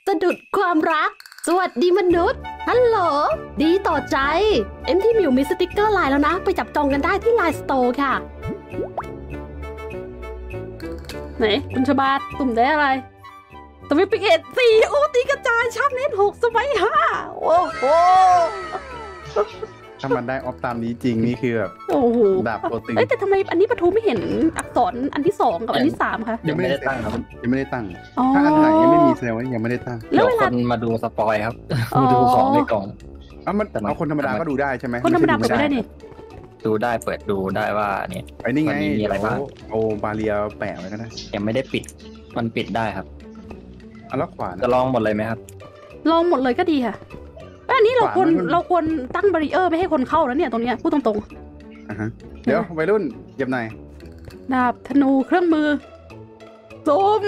สะดุดความรักสวัสดีมนุษย์ฮัลโหลดีต่อใจที่มิวมีสติกเกอร์ไลน์แล้วนะไปจับจองกันได้ที่ไลน์สโตร์ค่ะไหนคุณชบาตุ่มได้อะไรสวิปปิ้งเอ็ด4โอ้ตีกระจายชาร์ปเน็ต6สมัย5โอ้โหถ้ามันได้ออฟตามนี้จริงนี่คือแบบโอ้โหดาบโปรตีนแต่ทำไมอันนี้ปะทูไม่เห็นอักษรอันที่2กับอันที่3คะยังไม่ได้ตั้งครับยังไม่ได้ตั้งถ้าอันไหนยังไม่มีแสดงว่ายังไม่ได้ตั้งแล้วคนมาดูสปอยครับมาดูของในกล่องมันเอาคนธรรมดาก็ดูได้ใช่ไหมคนธรรมดาเปิดได้นี่ดูได้เปิดดูได้ว่าเนี่ยไอ้นี่ไงมีอะไรบ้างโอบาเรียแปะไว้ก็ได้ยังไม่ได้ปิดมันปิดได้ครับแล้วขวานจะลองหมดเลยไหมครับลองหมดเลยก็ดีค่ะอันนี้เราควรตั้งบารีเออร์ไม่ให้คนเข้าแล้วเนี่ยตรงเนี้ยพูดตรงๆเดี๋ยววัยรุ่นเก็บหน่อยดาบธนูเครื่องมือซูม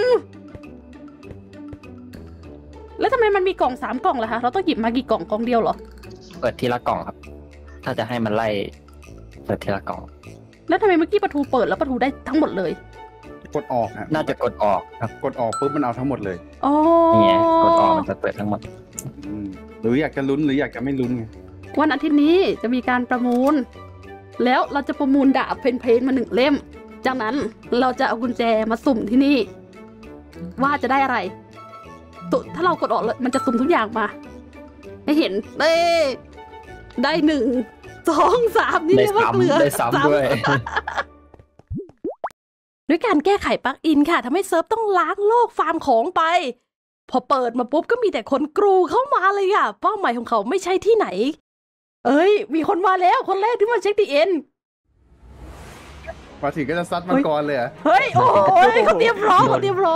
แล้วทำไมมันมีกล่อง3กล่องล่ะคะเราต้องหยิบมากี่กล่องกล่องเดียวเหรอเปิดทีละกล่องครับถ้าจะให้มันไล่เปิดทีละกล่องแล้วทำไมเมื่อกี้ประตูเปิดแล้วประตูได้ทั้งหมดเลยกดออกน่าจะกดออกครับกดออกปุ๊บมันเอาทั้งหมดเลยอ๋อนี่กดออกมันจะเปิดทั้งหมดหรืออยากจะลุ้นหรืออยากจะไม่ลุ้นไงวันอาทิตย์นี้จะมีการประมูลแล้วเราจะประมูลดาบเพนมา1เล่มจากนั้นเราจะเอากุญแจมาสุ่มที่นี่ว่าจะได้อะไรถ้าเรากดออกเลยมันจะสุ่มทุกอย่างมาให้เห็นได้1 2 3นี่เรียกว่าเกลือได้ซ้ำด้วยด้วยการแก้ไขปลั๊กอินค่ะทำให้เซิร์ฟต้องล้างโลกฟาร์มของไปพอเปิดมาปุ๊บก็มีแต่คนกรูเข้ามาเลยอ่ะเป้าหมายของเขาไม่ใช่ที่ไหนมีคนมาแล้วคนแรกที่มาเช็คดีเอ็นมาถึงก็จะซัดมังกรเลยอ่ะเฮ้ยโอ้ยเขาเตรียมพร้อม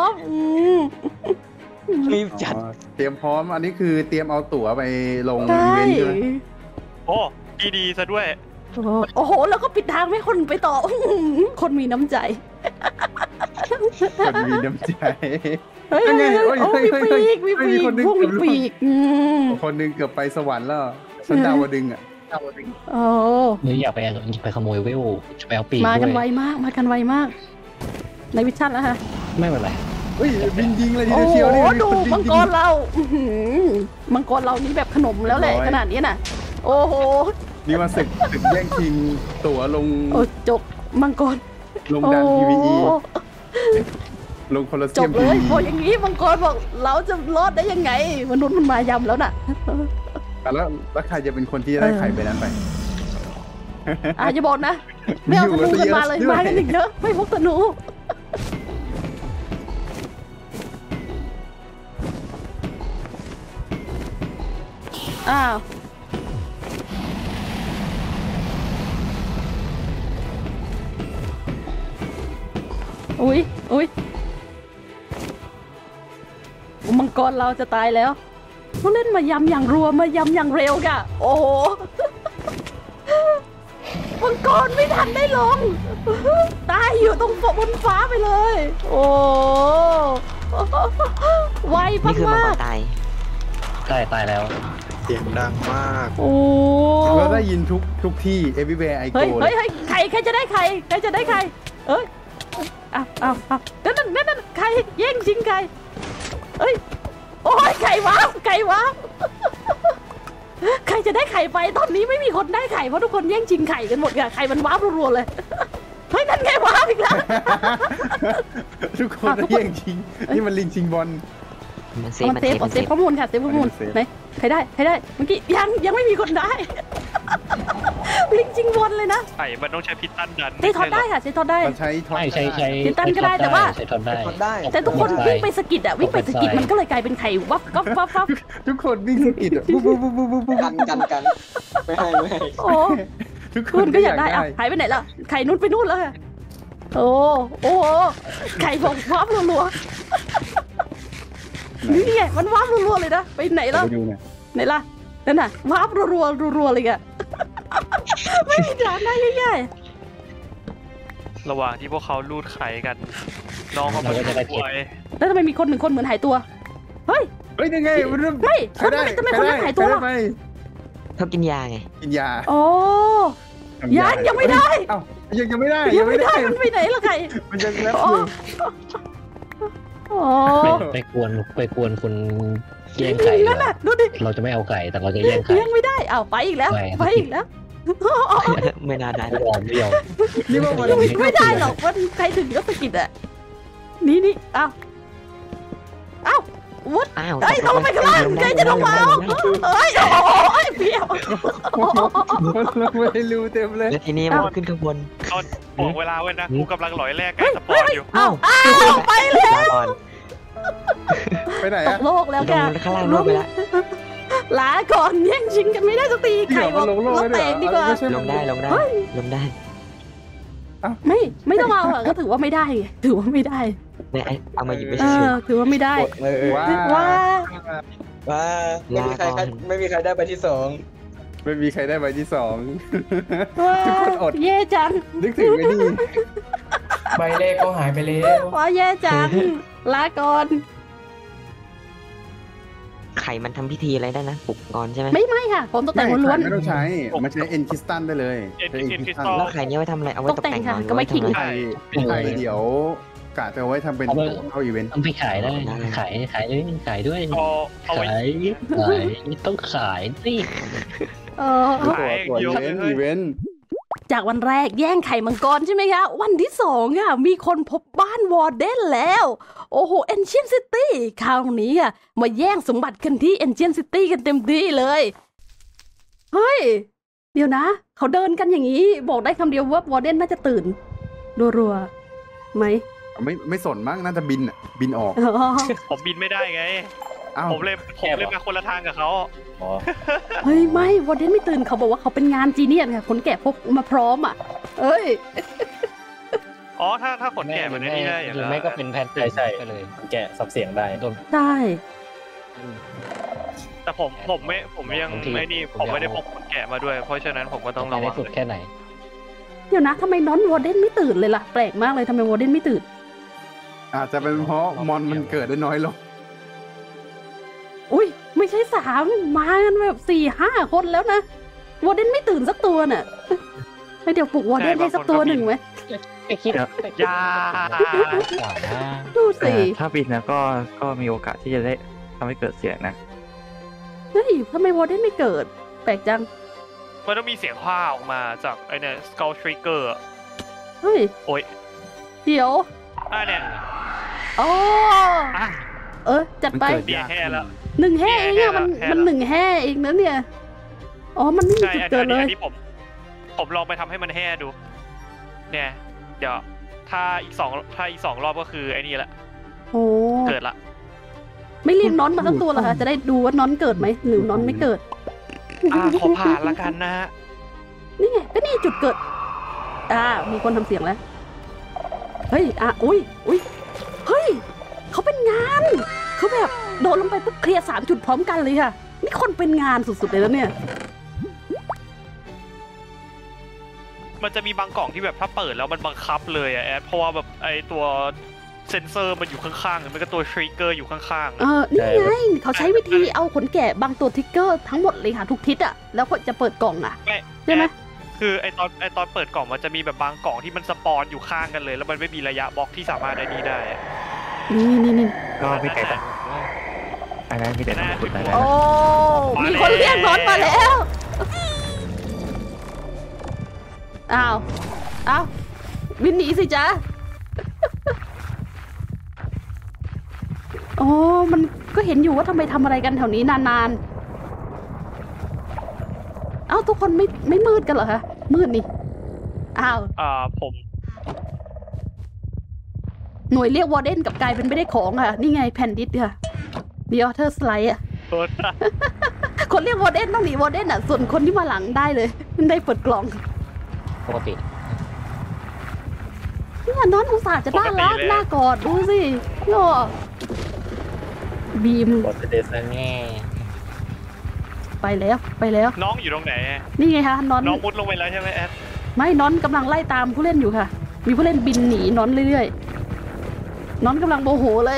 รีบจัดเตรียมพร้อมอันนี้คือเตรียมเอาตั๋วไปลงอีเวนต์ใช่ไหมโอ้ดีซะด้วยโอ้โหแล้วก็ปิดทางให้คนไปต่อคนมีน้ำใจคนมีน้ำใจยังไงมีปีกพวกมีปีกคนนึงเกือบไปสวรรค์แล้วฉันดาวดึงอ่ะโอ้นี่อยากไปขโมยเวลจะไปเอาปีกมากันไวมากในวิชั่นแล้วฮะไม่เป็นไรบินยิงเลยทีเดียวนี่ดูมังกรเรามังกรเรานี่แบบขนมแล้วแหละขนาดนี้น่ะโอ้โหนี่มาศึกแย่งชิงตั๋วลงจบมังกรลงดัน PVE ลงโคลอสเซียมจบเลยพออย่างนี้มังกรบอกเราจะรอดได้ยังไงมนุษย์มันมายำแล้วน่ะแล้วใครจะเป็นคนที่ได้ไข่ไปนั้นไปอย่าบอกนะไม่เอาธนูกันมาเลยมากันอีกเยอะไม่พกธนูอ้าวอุ้ยมังกรเราจะตายแล้วเขาเล่นมายำอย่างรัวมายำอย่างเร็วค่ะโอ้โหมังกรไม่ทันได้ลงตายอยู่ตรงบนฟ้าไปเลยโอ้ไวมากนี่คือมังกรตายแล้วเสียงดังมากโอ้เราได้ยินทุกที่ everywhere I go เฮ้ยใครจะได้ใครนั่นใครแย่งชิงใครโอ้ยไก่วะใครจะได้ไข่ไปตอนนี้ไม่มีคนได้ไข่เพราะทุกคนแย่งชิงไข่กันหมดค่ะไข่มันว้าวรัวๆเลยเฮ้ยนั่นไงว้าวอีกแล้วทุกคนแย่งชิงนี่มันลิงชิงบอลมันเซฟข้อมูลค่ะเซฟข้อมูลไหนใครได้เมื่อกี้ยังไม่มีคนได้ลิงจริงวนเลยนะไข่มันต้องใช้พิตันดันใช้ทอดได้ค่ะใช้ทอดได้ใช้พิตันก็ได้แต่ว่าแต่ทุกคนวิ่งไปสกิดอะวิ่งไปสกิดมันก็เลยกลายเป็นไข่วับทุกคนวิ่งสกิดอะปุ๊บกันไม่ให้โอ้ทุกคนก็อยากได้อะหายไปไหนล่ะไข่นู้นไปนู่นแล้วโอ้ไข่ของวับรัวนี่ไงมันว้าวรัวๆเลยนะไปไหนล่ะนั่นน่ะว้าวรัวเลยอะไม่มีด่านได้ง่ายๆระหว่างที่พวกเขาลูดไข่กันน้องเขาไปจะได้ป่วยแล้วทำไมมีคน1 คนเหมือนหายตัวเฮ้ยยังไงไม่ทำไมคนนั้นหายตัวล่ะเขากินยาไงกินยาโอ้ยังไม่ได้ยังไม่ได้มันไปไหนล่ะไข่มันยังแล้วโอ้ไปกวนคุณแย่งไก่นั่นน่ะดูดิเราจะไม่เอาไก่แต่เราจะแย่งไก่เลี้ยงไม่ได้อ้าวไปอีกแล้วไปอีกแล้วไม่น่าได้ไม่ยอมไม่ยอมนี่ว่ามันไม่ได้หรอกว่าใครถึงก็สะกิดอะนี่อ้าววุฒอ้าวเฮ้ยลงไปข้างล่างใครจะลงมาเอ้ยโอ้ยเพี้ยวไม่รู้เต็มเลยแล้วทีนี้มันขึ้นข้างบนเอาบอกเวลาไว้นะกูกำลังหลอยแรกใกล้สปอนอยู่อ้าวไปเลยลาก่อนไปไหนตอะกโลกแล้วลแกงข้างล่างลงไปแล้วลาก่อนแย่งชิงกันไม่ได้สักทีไข่บอกลงโลกเราเลยแตกดีกว่าลงได้ลงได้ลงได้ไม่ต้องเอาอะก็ถือว่าไม่ได้ไงถือว่าไม่ได้เนี่ยเอามาหยิบไปเอเฉยอถือว่าไม่ได้ว้าว่าว้าไม่มีใครได้ใบที่สองไม่มีใครได้ใบที่2 ว่าทุกคนอดแย่จังนึกถึงไอ้นี่ใบแรกก็หายไปแล้วว่าแย่จังลาก่อนไข่มันทำพิธีอะไรได้นะปลุกก่อนใช่ไหมไม่ค่ะผมตกแต่งล้วนไม่ต้องใช้มันใช้เอ็นคริสตัลได้เลยใช้เอ็นคริสตัลแล้วไข่เนี้ยไว้ทำอะไรเอาไว้ตกแต่งตกแต่งค่ะหรือก็ไว้ขิงทำอะไรไข่เดี๋ยวกะจะเอาไว้ทำเป็นเข้าอีเวนต์ต้องไปขายได้ขายด้วยเอาไว้ขายต้องขายนี่ๆเออตัวอีเวนต์จากวันแรกแย่งไข่มังกรใช่ไหมคะวันที่2ค่ะมีคนพบบ้านวอร์เดนแล้วโอ้โหเอนเชียนซิตี้คราวนี้อ่ะมาแย่งสมบัติกันที่เอนเชียนซิตี้กันเต็มที่เลยเฮ้ยเดี๋ยวนะเขาเดินกันอย่างนี้บอกได้คำเดียวว่าวอร์เดนน่าจะตื่นรัวๆไหมไม่สนมั้งน่าจะบินออกอ๋อผมบินไม่ได้ไงอ้าวผมเลยมาคนละทางกับเขาเฮ้ยไม่วอร์เดนไม่ตื่นเขาบอกว่าเขาเป็นงานจีเนียสค่ะคนแก่พกมาพร้อมอ่ะเอ้ยอ๋อถ้าขนแก่มันนี่ได้อย่างหรือนั้นไม่ก็เป็นแพนไปเลยแกะสับเสียงได้โดนใช่แต่ผมยังไอ้นี่ผมไม่ได้พกขนแก่มาด้วย เพราะฉะนั้นผมก็ต้องระวัได้งสุดแค่ไหนเดี๋ยวนะทำไมน้อนวอร์เดนไม่ตื่นเลยล่ะแปลกมากเลยทำไมวอร์เดนไม่ตื่นอาจจะเป็นเพราะมอนมันเกิดได้น้อยลงอุ้ยไม่ใช่3มากันแบบ4-5 คนแล้วนะวอร์เดนไม่ตื่นสักตัวน่ะให้เดี๋ยวปลุกวอร์เดนให้สักตัวหนึ่งไหมไม่คิดยาดูสิถ้าบินนะก็มีโอกาสที่จะได้ทำให้เกิดเสียงนะเฮ้ยทำไมวอร์เดนไม่เกิด แปลกจังมันต้องมีเสียงผ้าออกมาจากไอ้เนี่ย skull trigger เฮ้ยโอ้ยเดี๋ยวเนี่ยอ๋ออ่ะจัดไปเดี๋ยวแค่แล้ว 1 แห่เองอะมัน1 แห่เองนะเนี่ยอ๋อมันไม่มีใช่จุดเกิดเลยอันนี้ผมลองไปทำให้มันแห่ดู เนี่ยเดี๋ยวถ้าอีกสองรอบก็คือไอ้นี่แหละโอ้เกิดละไม่เรียกน้อนมาสักตัวเหรอคะจะได้ดูว่าน้อนเกิดไหมหรือน้อนไม่เกิดขอผ่านละกันนะฮะนี่ไงก็นี่จุดเกิดมีคนทำเสียงแล้วเฮ้ยอุ้ยเฮ้ยเขาเป็นงานเขาแบบโดนลงไปปุ๊บเคลียร์3 จุดพร้อมกันเลยค่ะนี่คนเป็นงานสุดๆเลยแล้วเนี่ยมันจะมีบางกล่องที่แบบถ้าเปิดแล้วมันบังคับเลยอะแอดเพราะว่าแบบไอตัวเซนเซอร์มันอยู่ข้างๆมันก็ตัวทริกเกอร์อยู่ข้างๆนี่ไงเขาใช้วิธีเอาขนแกะบางตัวทิกเกอร์ทั้งหมดเลยค่ะทุกทิศอะแล้วก็จะเปิดกล่องอะใช่ไหมคือไอตอนเปิดกล่องมันจะมีแบบบางกล่องที่มันสปอนอยู่ข้างกันเลย แล้วมันไม่มีระยะบล็อกที่สามารถได้นี่ได้อะนี่ก็มีแต่อันนั้นมีแต่ต้องขุดอะไรโอ้มีคนเรียกน้อนมาแล้วอ้าววินหนีสิจ๊ะโอ้มันก็เห็นอยู่ว่าทำไมทำอะไรกันแถวนี้นานๆทุกคนไม่มืดกันเหรอคะมืดนี่ผมหน่วยเรียกวอร์เดนกับกลายเป็นไม่ได้ของค่ะนี่ไงแผ่นดิสค่ะดีออเทอร์สไลด์อะคนเรียกวอร์เดนต้องหนีวอร์เดนส่วนคนที่มาหลังได้เลยมันได้เปิดกล่องปกติเนี่ยน้องอุตส่าห์จะน่ารักน่ากอดดูสิหล่อบีมกดเดซแง่ไปแล้วน้องอยู่ตรงไหนนี่ไงคะน้องมุดลงไปแล้วใช่ไหมแอดไม่น้องกำลังไล่ตามผู้เล่นอยู่ค่ะมีผู้เล่นบินหนีน้องเรื่อยๆน้องกำลังโมโหเลย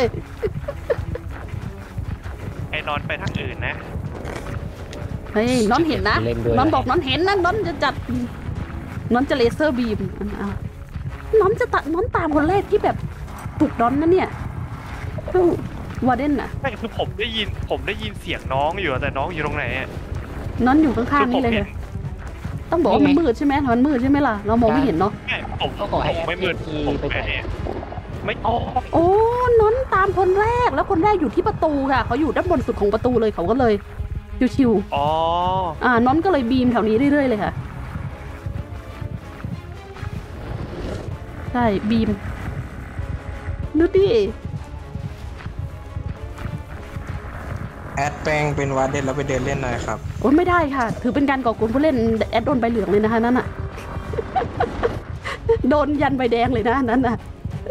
ไอ้นอนไปทางอื่นนะเฮ้ยน้องเห็นนะน้องบอกน้องเห็นนะน้องจะจัดน้องจะเลเซอร์บีมน้องจะตัดน้องตามคนแรกที่แบบปลุกน้องนะเนี่ยวาร์เดนน่ะไม่คือผมได้ยินเสียงน้องอยู่แต่น้องอยู่ตรงไหนอะนอนอยู่ข้างๆนี่เลยค่ะต้องบอกว่ามันมืดใช่ไหมมันมืดใช่ไหมล่ะเรามองไม่เห็นเนาะผมก็ขอให้ไม่มืด FTP ผมไปก่อนไม่อ๋อโอ้นอนตามคนแรกแล้วคนแรกอยู่ที่ประตูค่ะเขาอยู่ด้านบนสุดของประตูเลยเขาก็เลยชิวอ๋อๆนอนก็เลยบีมแถวนี้เรื่อยๆเลยค่ะใช่บีมดูดิแอดแป้งเป็นวาร์เดนแล้วไปเดินเล่นหน่อยครับโอ้ไม่ได้ค่ะ ถือเป็นการก่อกวนผู้เล่นแอดโดนใบเหลืองเลยนะคะนั่นน่ะ โดนยันใบแดงเลยนะนั่นน่ะ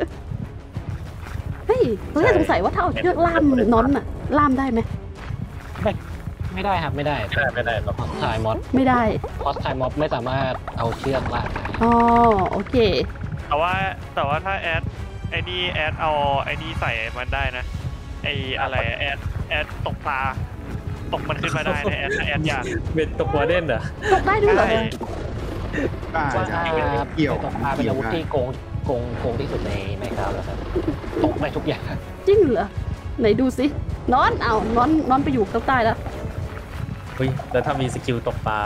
เฮ้ยเราแค่สงสัยว่าถ้าเอาเชือกล่ามน้อนน่ะล่ามได้ไหมไม่ได้ครับไม่ได้เราพอสไทม์มอดไม่ได้พอสไทม์มอดไม่สามารถเอาเชือกลากได้อ๋อโอเคแต่ว่าถ้าแอดเอาไอ้นี่ใส่มันได้นะไอ้อะไรแอดตกปลาตกมันขึ้นมาได้นะแอดอยากเป็นตกวาเดนเหรอตกได้ด้วยเหรอใช่ป้าว่าจะเกี่ยวตกปลาเป็นอาวุธที่โกงที่สุดในไมค์ครับแล้วครับตกได้ทุกอย่างจริงเหรอไหนดูสิน้อนเอาน้อนไปอยู่ข้างใต้แล้วเฮ้ยแล้วถ้ามีสกิลตกปลา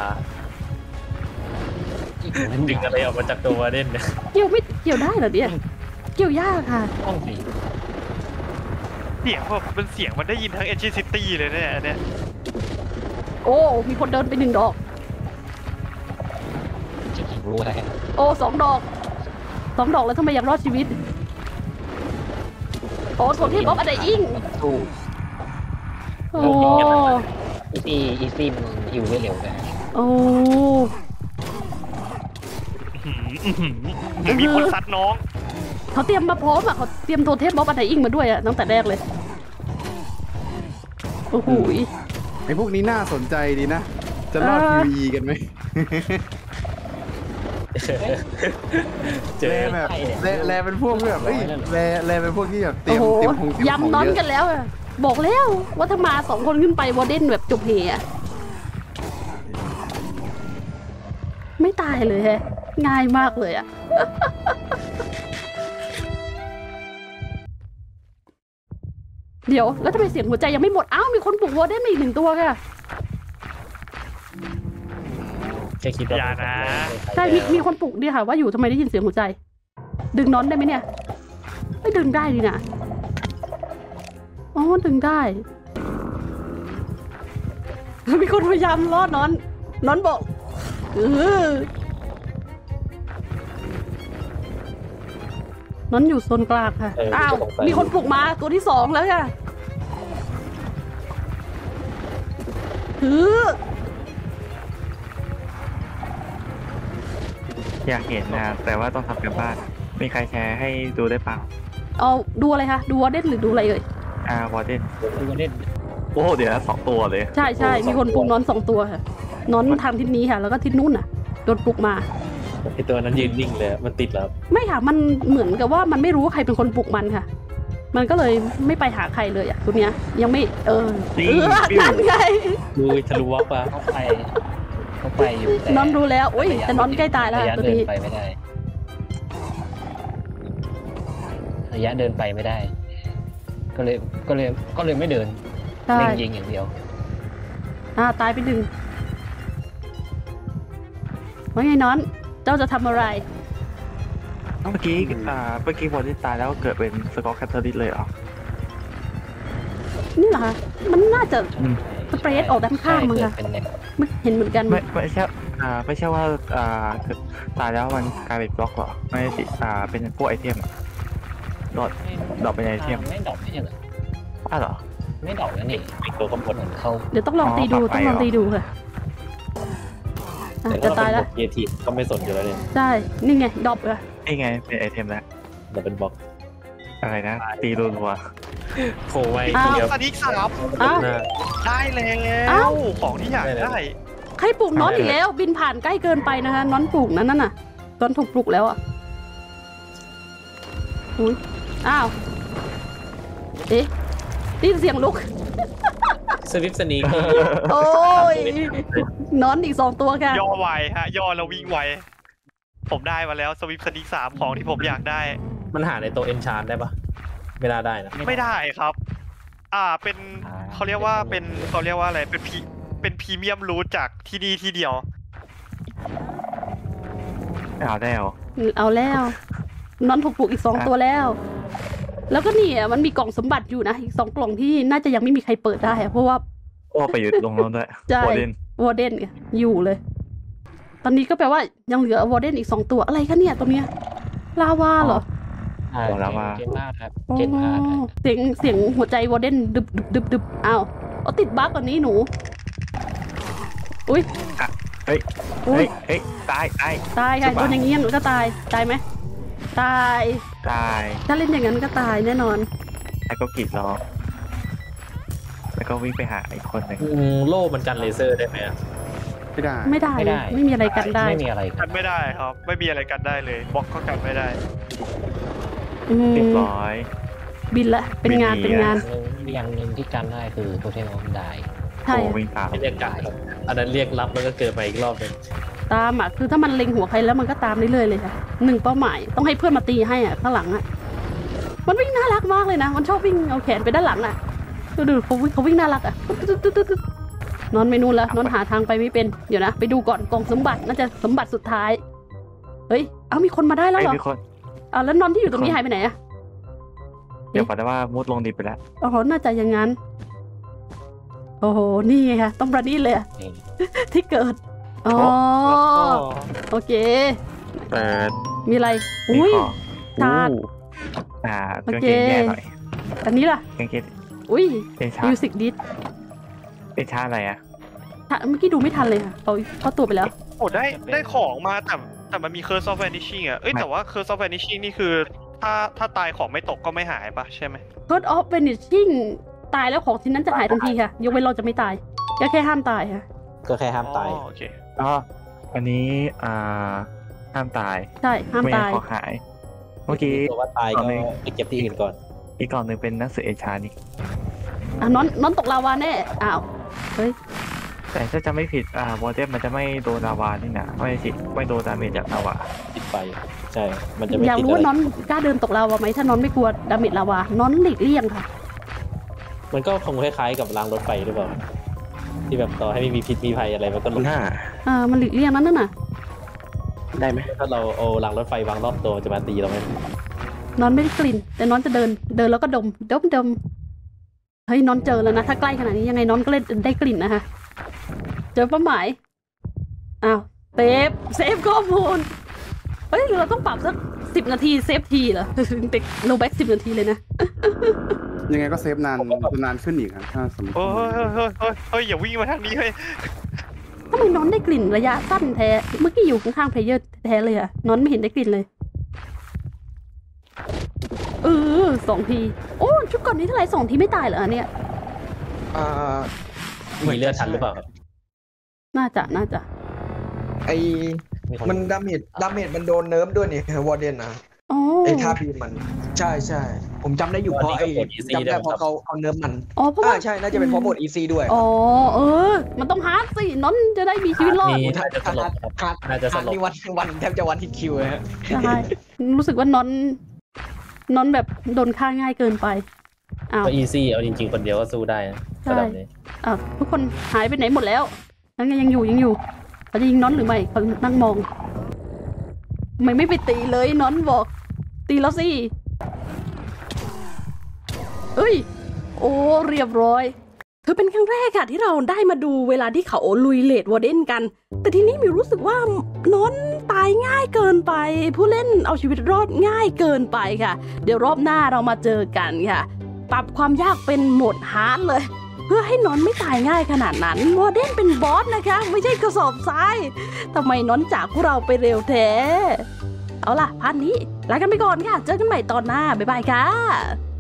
ดึงอะไรออกมาจากตัววาเดนเนี่ยเกี่ยวไม่เกี่ยวได้เหรอเนี่ยเกี่ยวยากค่ะต้องสีเสียงแบบเป็นเสียงมันได้ยินทั้งเอ g ซิตี้เลยเนี่ยโอ้มีคนเดินไป1 ดอกจะกี่รู้อะไรโอ้2 ดอก2 ดอกแล้วทำไมยังรอดชีวิตโอ้คนที่บล็อกอะไรอิงสู้โอ้อีซี่มันหิวได้เร็วนะโอ้มีคนซัดน้องเขาเตรียมมาพร้อมอ่ะเขาเตรียมโทเทมบล็อกอะไรอิงมาด้วยอ่ะตั้งแต่แรกเลยโอ้โหไอ้พวกนี้น่าสนใจดีนะ จะรอด PVE กันไหมแลแบบแลเป็นพวกแบบแลเป็นพวกที่แบบเตรียมโอ้โหเตรียมยำน้อนกันแล้วอ่ะบอกแล้วว่าถ้ามา2 คนขึ้นไปวอร์เดนแบบจบเฮอ่ะไม่ตายเลยแฮะง่ายมากเลยอ่ะ เดี๋ยวแล้วทำไมเสียงหัวใจยังไม่หมดอ้าวมีคนปลุกวอร์เดนมาอีก1 ตัวค่ะแค่คิดว่าอย่านะใช่มีคนปลุกเนี่ยค่ะว่าอยู่ทำไมได้ยินเสียงหัวใจ ดึงน้อนได้ไหมเนี่ยไม่ดึงได้ดีนะอ๋อดึงได้ มีคนพยายามรอดน้อนบอกน้อนอยู่โซนกลางค่ะอ้าวมีคนปลุกมาตัวที่2แล้วค่ะอยากเห็นนะแต่ว่าต้องทำกันบ้านมีใครแชร์ให้ดูได้เปล่าเอาดูอะไรคะดูวอร์เดนหรือดูอะไรเอ่ยวอร์เดนดูเล่นโอ้เดี๋ยวนะ2 ตัวเลยใช่มีคนปลุกน้อน2 ตัวค่ะน้อนทางทิศนี้ค่ะ แล้วก็ทิศนู้นน่ะโดนปลุกมาไอ้ตัวนั้นยืนนิ่งเลยมันติดแล้วไม่ค่ะมันเหมือนกับว่ามันไม่รู้ว่าใครเป็นคนปลุกมันค่ะ มันก็เลยไม่ไปหาใครเลยอ่ะตัวเนี้ยยังไม่นั่นไงดูทะลุวอกปะเข้าไปอยู่แต่น้อนรู้แล้วโอ้ยแต่น้อนใกล้ตายแล้วระยะตัวเดินนี้ไปไม่ได้ระยะเดินไปไม่ได้ ก็เลยไม่เดินใช่เล็งยิงอย่างเดียวตายไป1ว่าไงน้อนเจ้าจะทำอะไรเมื่อกี้วอร์เดนตายแล้วเกิดเป็นสกอตแคทเทอริสเลยเหรอนี่เหรอคะมันน่าจะสเปรดออกด้านข้างมั้งคะเป็นเนี่ยไม่เห็นเหมือนกันไม่ใช่ว่าตายแล้วมันกลายเป็นบล็อกเหรอไม่ใช่สิเป็นพวกไอเทมดรอปเป็นไอเทมไม่ดรอปไม่ใช่เหรอเหรอไม่ดรอปแล้วนี่ตัวกำหนดเหมือนเขาเดี๋ยวต้องลองตีดูต้องลองตีดูค่ะจะตายแล้วเยทีก็ไม่สนอยู่แล้วเนี่ยใช่นี่ไงดรอปเลยนี่ไงเป็นไอเทมแล้วแต่เป็นบล็อกอะไรนะตีรัวโผล่ไว้อ้าวเดียวสนิก3 อ้าวหน้าได้แล้อ้าววของที่อยากได้ใครปลุกน้อนอีกแล้ว บินผ่านใกล้เกินไปนะคะน้อนปลุกนั่นน่ะน้อนถูกปลุกแล้วอ่ะอุ้ยอ้าวเอ๊ะได้ยินเสียงลุกสวิฟสนีกโอ้ยน้อนอีก2 ตัวค่ะย่อไวฮะย่อแล้ววิ่งไวผมได้มาแล้วสวิปสนิก3ของที่ผมอยากได้มันหาในตัวเอนชานได้ปะไม่น่าได้นะไม่ได้ครับ เป็นเขาเรียกว่าอะไรเป็นพรีเมียมรูทจากที่นี่ที่เดียวเอาได้เหรอเอาแล้วนอนถูกปลูกอีก2 ตัวแล้ว แล้วก็นี่มันมีกล่องสมบัติอยู่นะอีก2 กล่องที่น่าจะยังไม่มีใครเปิดได้เพราะว่าโอ้ไปอยู่ตรงนั้นด้วยใช่วอร์เดนวอร์เดนอยู่เลย ตอนนี้ก็แปลว่ายังเหลือวอร์เดนอีก2 ตัวอะไรคะเนี่ยตรงเนี้ยลาวาเหรอแล้วว่าเจนพาดครับอ๋อเจนพาดครับเสียงหัวใจวอร์เดนดึบอ้าวเอาติดบั๊กก่อนนี้หนูอุ้ยเฮ้ยอุ้ยเฮ้ยตายตายค่ะโดนอย่างงี้หนูก็ตายไหมตาย ถ้าเล่นอย่างนั้นก็ตายแน่นอนแล้วก็กรีดร้องแล้วก็วิ่งไปหาอีกคนหนึ่งโล่มันกันเลเซอร์ได้ไหมอะไม่ได้ไม่ได้เลยไม่มีอะไรกันได้ไม่มีอะไรกักัน นไม่ได้ครับ ไม่มีอะไรกันได้เลยบล็อกก็กันไม่ได้อืมเรียบร้อยบินละเป็นงานอย่างหนึ่งที่กันได้คือโทเทมได้ใช่โอ้วิ่งตามไม่เรียกกันครับอันนั้นเรียกรับแล้วก็เกิดมาอีกรอบหนึงตามคือถ้ามันเล็งหัวใครแล้วมันก็ตามเรื่อยๆเลยค่ะ1 เป้าหมายต้องให้เพื่อนมาตีให้ข้างหลังมันวิ่งน่ารักมากเลยนะมันชอบวิ่งเอาแขนไปด้านหลังดูเขาวิ่งน่ารักนอนเมนูแล้วนอนหาทางไปไม่เป็นเดี๋ยวนะไปดูก่อนกล่องสมบัติน่าจะสมบัติสุดท้ายเฮ้ยเอามีคนมาได้แล้วเหรอมีคนแล้วนอนที่อยู่ตรงนี้หายไปไหนเดี๋ยวขอได้ว่ามุดลงดินไปแล้วอ๋อน่าจะอย่างนั้นโอ้โหนี่ไงค่ะต้องประดิษฐ์เลยที่เกิดอ๋อโอเคเปิดมีอะไรอุ้ยถาถาดเครื่องเกงแย่หน่อยอันนี้ล่ะเครื่องเกงอุ้ยเป็นชามิวสิกดิสเป็นชาอะไรอ่ะเมื่อกี้ดูไม่ทันเลยค่ะเขาตัวไปแล้วโอ้ได้ของมาแต่มันมี Curse of Vanishing แต่ว่า Curse of Vanishing นี่คือถ้าตายของไม่ตกก็ไม่หายปะใช่ไหม God of Vanishing ตายแล้วของชิ้นนั้นจะหายทันทีค่ะยกเว้นเราจะไม่ตายก็แค่ห้ามตายค่ะก็แค่ห้ามตายโอเคอันนี้ห้ามตายใช่ห้ามไม่ตายขอหาย เมื่อกี้ตัวว่าตายก็ไปเก็บที่อื่นก่อนอีกกล่องหนึ่งเป็นหนังสือเอชานี่น้องตกลาวาแน่อ้าวเฮ้ยแต่ถ้าจะไม่ผิดวอเทมมันจะไม่โดนลาวานี่นะไม่โดนดาเมจจากลาวาติดไฟใช่มันจะไม่อยากติดรู้อะว่าไรน้องกล้าเดินตกลาวาไหมถ้าน้องไม่กลัวดาเมจลาวาน้องหลีกเลี่ยงค่ะมันก็คงคล้ายๆกับรางรถไฟหรือเปล่าที่แบบต่อให้ไม่มีพิษมีภัยอะไรมันก็หลบมันหลีกเลี่ยงนั่นน่ะได้ไหมถ้าเราเอารางรถไฟวางรอบตัวมันจะมาตีเราไหมน้องไม่ได้กลิ่นแต่น้องจะเดินแล้วก็ดมเฮ้ยน้องเจอแล้วนะถ้าใกล้ขนาดนี้ยังไงน้องก็เลยได้กลิ่นนะคะเจอเป้าหมายอ้าวเซฟข้อมูลเฮ้ยเราต้องปรับสัก10 นาทีเซฟทีเหรอเด็กโลแบ็ก10 นาทีเลยนะยังไงก็เซฟนานขึ้นอีกครับถ้าสมมติเฮ้ยอย่าวิ่งมาทางนี้เลยทำไมน้องได้กลิ่นระยะสั้นแท้เมื่อกี้อยู่ข้างๆเพลเยอร์แท้เลยอะน้องไม่เห็นได้กลิ่นเลย2 ทีโอ้ชุดก่อนนี้เท่าไหร่2 ทีไม่ตายเหรอเนี่ยมีเลือดทันหรือเปล่าครับน่าจะไอ้มันดาเมจมันโดนเนิร์ฟด้วยนี่วอร์เดนนะไอ้ท่าพีมันใช่ผมจำได้อยู่เพราะจำได้เพราะเขาเนิร์ฟมันใช่น่าจะเป็นเพราะโหมด EC ด้วยมันต้องฮาร์ดสิน้องจะได้มีชีวิตรอดน่าจะสลบครับน่าจะสลบนี่วันแทบจะวันที่คิวเลยฮะใช่รู้สึกว่าน้องแบบโดนฆ่าง่ายเกินไปก็ easy เอาจริงๆคนเดียวก็สู้ได้ระดับนี้ทุกคนหายไปไหนหมดแล้วนั่นยังอยู่เขาจะยิงน้องหรือไม่เขานั่งมองไม่ไปตีเลยน้องบอกตีแล้วสิเรียบร้อยคือเป็นครั้งแรกค่ะที่เราได้มาดูเวลาที่เขาลุยเลดวอร์เดนกันแต่ทีนี้มิวรู้สึกว่าน้องตายง่ายเกินไปผู้เล่นเอาชีวิตรอดง่ายเกินไปค่ะเดี๋ยวรอบหน้าเรามาเจอกันค่ะปรับความยากเป็นโหมดฮาร์ดเลยเพื่อให้น้องไม่ตายง่ายขนาดนั้นวอร์เดนเป็นบอสนะคะไม่ใช่กระสอบทรายทำไมน้องจากพวกเราไปเร็วแท้เอาล่ะพาร์ทนี้ลากันไปก่อนค่ะเจอกันใหม่ตอนหน้าบ๊ายบายค่ะ